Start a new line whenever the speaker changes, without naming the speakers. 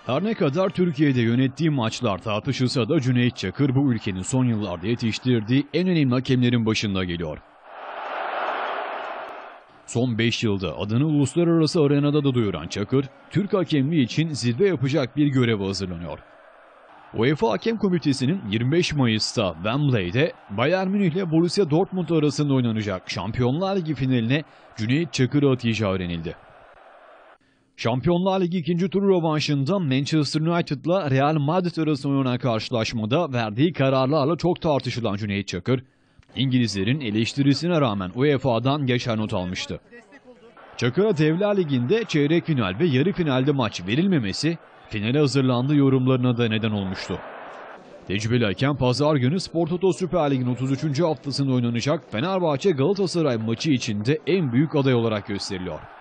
Her ne kadar Türkiye'de yönettiği maçlar tartışılsa da Cüneyt Çakır bu ülkenin son yıllarda yetiştirdiği en önemli hakemlerin başında geliyor. Son 5 yılda adını uluslararası arenada da duyuran Çakır, Türk hakemliği için zirve yapacak bir göreve hazırlanıyor. UEFA Hakem Komitesi'nin 25 Mayıs'ta Wembley'de Bayern Münih ile Borussia Dortmund arasında oynanacak Şampiyonlar Ligi finaline Cüneyt Çakır'ı atayacağı öğrenildi. Şampiyonlar Ligi ikinci tur rövanşında Manchester United'la Real Madrid arasında oynanan karşılaşmada verdiği kararlarla çok tartışılan Cüneyt Çakır, İngilizlerin eleştirisine rağmen UEFA'dan geçer not almıştı. Çakır'a Devler Ligi'nde çeyrek final ve yarı finalde maç verilmemesi, finale hazırlandığı yorumlarına da neden olmuştu. Tecrübeli hakem pazar günü Spor Toto Süper Lig'in 33. haftasında oynanacak Fenerbahçe-Galatasaray maçı için de en büyük aday olarak gösteriliyor.